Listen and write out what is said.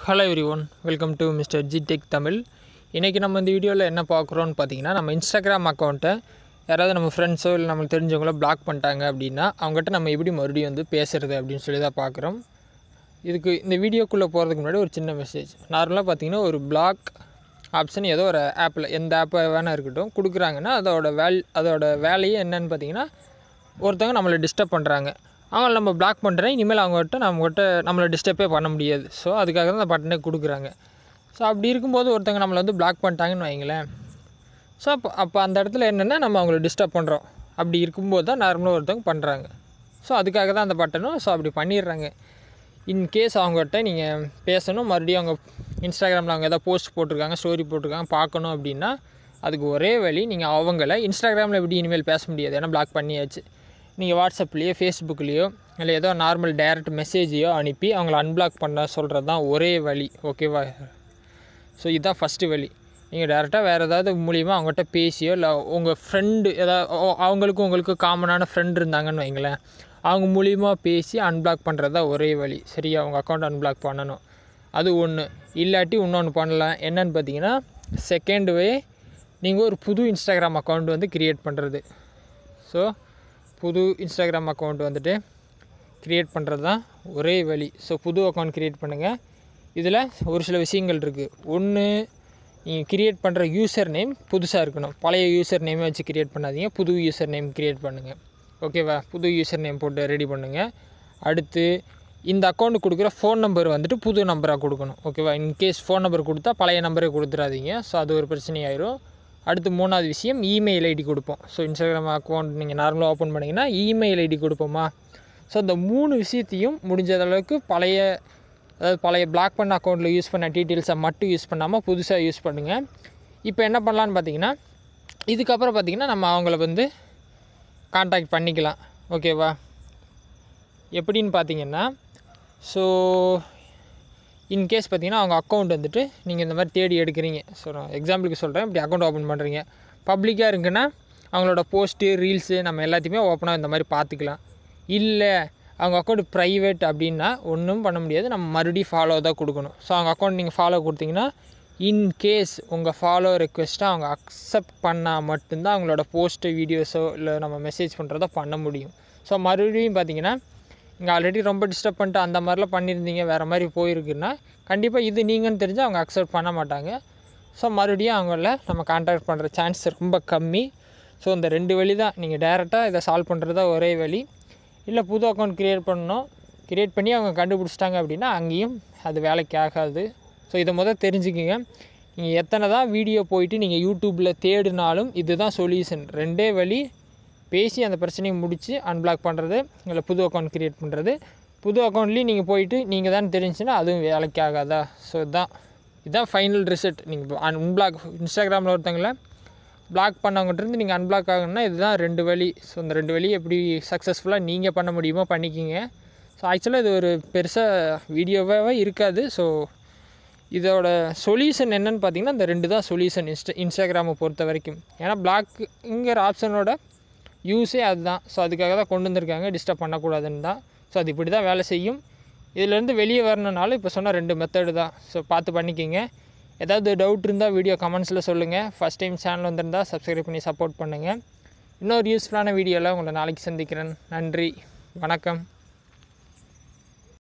Hello everyone, welcome to MR.G Tech Tamil. இன்னைக்கு நம்ம இந்த வீடியோல என்ன பார்க்குறோம்னு பாத்தீங்கன்னா நம்ம Instagram அக்கவுண்ட்டை யாராவது நம்ம ஃப்ரெண்ட்ஸோ இல்ல நமக்கு தெரிஞ்சவங்களோ பிளாக் பண்ணிட்டாங்க அப்படினா அவங்ககிட்ட நம்ம எப்படி மறுபடியும் வந்து பேசுறது அப்படினு சொல்லி தான் பார்க்குறோம். இதுக்கு இந்த வீடியோக்குள்ள போறதுக்கு முன்னாடி ஒரு சின்ன மெசேஜ். நார்மலா பாத்தீங்கன்னா ஒரு பிளாக் ஆப்ஷன் ஏதோ ஒரு ஆப்ல எந்த ஆப் வேணா இருக்கட்டும் கொடுக்குறாங்கன்னா அதோட வேலையே என்னன்னு பாத்தீங்கன்னா ஒருத்தங்க நம்மள டிஸ்டர்ப் பண்றாங்க. அவங்கள நம்ம பிளாக் பண்றேன் இனிமேல் அவங்ககிட்ட நம்மள டிஸ்டர்பே பண்ண முடியாது. சோ அதுக்காக தான் அந்த பட்டனை கொடுக்குறாங்க. சோ அப்படி இருக்கும்போது ஒருத்தங்க நம்மள வந்து பிளாக் பண்ணிட்டாங்கன்னு வைங்களேன். சோ அப்ப அந்த இடத்துல என்னன்னா நம்ம அவங்கள டிஸ்டர்ப் பண்றோம். அப்படி இருக்கும்போது தான் நார்மலா ஒருத்தங்க பண்றாங்க. சோ அதுக்காக தான் அந்த பட்டனும் சோ அப்படி பண்ணிடுறாங்க. இன் கேஸ் அவங்ககிட்ட நீங்க பேசணும் மறுபடியும் அவங்க Instagramல அவங்க ஏதாவது போஸ்ட் போட்டுருக்காங்க, ஸ்டோரி போட்டுருக்காங்க பார்க்கணும் அப்படினா அதுக்கு ஒரே வழி நீங்க அவங்கள Instagramல எப்படி இனிமேல் பேச முடியாது. ஏன்னா பிளாக் பண்ணியாச்சு. நீங்க WhatsAppலயோ Facebookலயோ இல்ல ஏதோ நார்மல் டைரக்ட் மெசேஜையோ அனுப்பி அவங்கள அன்பிளாக் பண்ண சொல்றது தான் ஒரே வழி. ஓகேவா? சோ இதுதான் ஃபர்ஸ்ட் வழி. நீங்க டைரக்ட்டா வேற ஏதாவது மூலமா அவங்கட்ட பேசியோ இல்ல உங்க ஃப்ரெண்ட் உங்களுக்கு காமனான ஃப்ரெண்ட் இருந்தாங்கன்னு வைங்களேன். அவங்க மூலமா பேசி அன்பிளாக் பண்றது தான் ஒரே வழி. சரியா? உங்க அக்கவுண்ட் அன்பிளாக் பண்ணனும். அது ஒண்ணு. இல்லாட்டி இன்னொன்னு பண்ணலாம். என்னன்னு பாத்தீங்கன்னா செகண்ட் வே நீங்க ஒரு புது Instagram அக்கவுண்ட் வந்து கிரியேட் பண்றது. சோ புது Instagram அக்கவுண்ட் வந்துட்டு கிரியேட் பண்றது தான் ஒரே வழி. சோ புது அக்கவுண்ட் கிரியேட் பண்ணுங்க. இதுல ஒரு சில விஷயங்கள் இருக்கு. ஒன்னு நீங்க கிரியேட் பண்ற யூசர் நேம் புதுசா இருக்கணும். பழைய யூசர் நேமை வச்சு கிரியேட் பண்ணாதீங்க. புது யூசர் நேம் கிரியேட் பண்ணுங்க. ஓகேவா? புது யூசர் நேம் போட்டு ரெடி பண்ணுங்க. அடுத்து இந்த அக்கவுண்ட் கொடுக்குற ஃபோன் நம்பர் வந்துட்டு புது நம்பரா கொடுக்கணும். ஓகேவா? இன் கேஸ் ஃபோன் நம்பர் கொடுத்தா பழைய நம்பரே கொடுத்துறாதீங்க. சோ அது ஒரு பிரச்சனை ஆயிரும். அடுத்து மூணாவது விஷயம் இமெயில் ஐடி கொடுப்போம். சோ Instagram அக்கவுண்ட் நீங்க நார்மலா ஓபன் பண்ணீங்கன்னா இமெயில் ஐடி கொடுப்போமா? சோ இந்த மூணு விஷயத்தையும் முடிஞ்ச அளவுக்கு பழைய பிளாக் பண்ண அக்கவுண்ட்ல யூஸ் பண்ண டீடைல்ஸை மட்டும் யூஸ் பண்ணாம புதுசா யூஸ் பண்ணுங்க. இப்போ என்ன பண்ணலாம்னு பாத்தீங்கன்னா இதுக்கு அப்புறம் பாத்தீங்கன்னா நம்ம அவங்கள வந்து கான்டாக்ட் பண்ணிக்கலாம். ஓகேவா? எப்படின்னு பாத்தீங்கன்னா சோ இன் கேஸ் பாத்தீங்கன்னா அவங்க அக்கவுண்ட் வந்துட்டு நீங்க இந்த மாதிரி தேடி எடுக்குறீங்க. சோ நான் எக்ஸாம்பிளுக்கு சொல்றேன். இப்படி அக்கவுண்ட் ஓபன் பண்றீங்க. பப்ளிக்கா இருக்குன்னா அவங்களோட போஸ்ட், ரீல்ஸ் நம்ம எல்லாத்தையுமே ஓபனா இந்த மாதிரி பாத்துக்கலாம். இல்ல அவங்க அக்கவுண்ட் பிரைவேட் அப்படினா ஒண்ணும் பண்ண முடியாது. நம்ம மறுபடியும் ஃபாலோ தான் கொடுக்கணும். சோ அவங்க அக்கவுண்ட் நீங்க ஃபாலோ கொடுத்தீங்கன்னா இன் கேஸ் உங்க ஃபாலோ ரிக்வெஸ்ட்டை அவங்க அக்செப்ட் பண்ணா மட்டும் தான் அவங்களோட போஸ்ட், வீடியோஸோ இல்ல நம்ம மெசேஜ் பண்றத பண்ண முடியும். சோ மறுபடியும் பாத்தீங்கன்னா நீங்க ஆல்ரெடி ரொம்ப டிஸ்டர்ப் பண்ணிட்டு அந்த மாதிரிலாம் பண்ணிருந்தீங்க வேற மாதிரி போயிருக்குன்னா கண்டிப்பா இது நீங்கன்னு தெரிஞ்சா அவங்க அக்செப்ட் பண்ண மாட்டாங்க. சோ மறுபடியும் அவங்கள நம்ம கான்டாக்ட் பண்ற சான்ஸ் ரொம்ப கம்மி. சோ இந்த ரெண்டு வழி தான். நீங்க டைரக்ட்டா இத சால்வ் பண்றதா ஒரே வழி. இல்ல புது அக்கவுண்ட் கிரியேட் பண்ணனும். கிரியேட் பண்ணி அவங்க கண்டுபிடிச்சிட்டாங்க அப்படினா அங்கேயும் அது வேலைக்கு ஆகாது. சோ இத முதல்ல தெரிஞ்சுக்கங்க. நீங்க எத்தனை தான் வீடியோ போயிட்டு நீங்க YouTubeல தேடினாலும் இதுதான் சொல்யூஷன். ரெண்டே வழி. பேசி அந்த பிரச்சனையை முடிச்சு அன்பிளாக் பண்றது இல்ல புது அக்கவுண்ட் கிரியேட் பண்றது. புது அக்கவுண்ட்லயே நீங்க போயிட்டு நீங்க தான் தெரிஞ்சினா அதுவும் வேலைக்கு ஆகாதா? சோ இதான் ஃபைனல் ரிசல்ட். நீங்க அன்பிளாக் Instagramல ஒருத்தங்கள பிளாக் பண்ணவங்கட்ட இருந்து நீங்க அன்பிளாக் ஆகணும்னா இதுதான் ரெண்டு வழி. சோ இந்த ரெண்டு வழி எப்படி சக்சஸ்ஃபுல்லா நீங்க பண்ண முடியுமோ பண்ணிக்கிங்க. சோ ஆக்சுவலா இது ஒரு பெருசா வீடியோவாவே இருக்காது. சோ இதோட சொல்யூஷன் என்னன்னு பாத்தீங்கன்னா இந்த ரெண்டு தான் சொல்யூஷன் Instagramஐ பொறுத்தவரைக்கும். ஏன்னா பிளாக்ங்கற ஆப்ஷனோட யூஸே அதுதான். சோ அதுக்காக தான் கொண்டு வந்திருக்காங்க. டிஸ்டர்ப் பண்ண கூடாதுன்னு தான். சோ அது இப்படி தான் வேலை செய்யும். இதில இருந்து வெளிய வரணும்னால இப்ப சொன்ன ரெண்டு மெத்தட் தான். சோ பார்த்து பண்ணிக்கங்க. ஏதாவது டவுட் இருந்தா வீடியோ கமெண்ட்ஸ்ல சொல்லுங்க. ஃபர்ஸ்ட் டைம் சேனல் வந்திருந்தா Subscribe பண்ணி சப்போர்ட் பண்ணுங்க. இன்னொரு யூஸ்ஃபுல்லான வீடியோல உங்களை நாளைக்கு சந்திக்கிறேன். நன்றி. வணக்கம்.